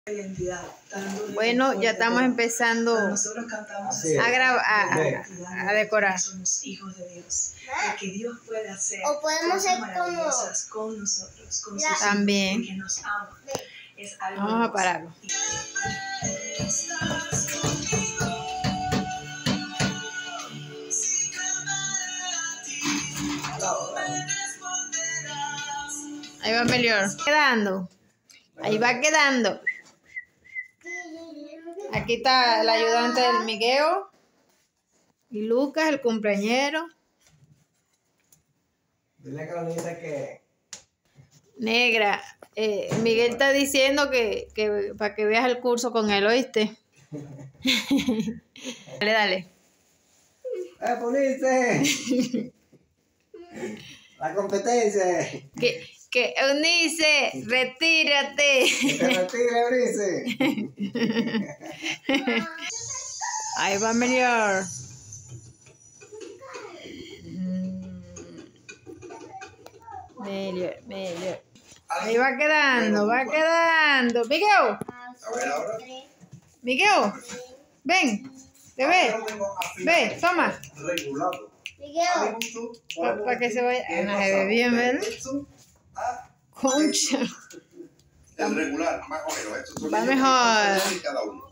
Bueno, ya estamos empezando a grabar, a decorar. Somos hijos de Dios. Que Dios puede hacer o podemos cosas ser maravillosas con nosotros, con sus hijos, También. porque nos ama. Es algo Vamos a pararlo. Ahí va mejor. Quedando. Ahí va quedando. Aquí está el ayudante del Miguel. Y Lucas, el cumpleañero. Dile a Carolina que... Negra. Miguel está diciendo que para que veas el curso con él, ¿oíste? Dale. ¡Unice! La competencia. Que Eunice, retírate. Que te retire, Eunice. Ahí va mejor. Mejor. Ahí va quedando, va quedando. Miguel. A ver ahora. Miguel. Ven. Bebé. Ve, toma. Regulado. Para que se vaya. No se ve bien, ¿verdad? Concha. El regular, más o menos. Va mejor. Cada uno.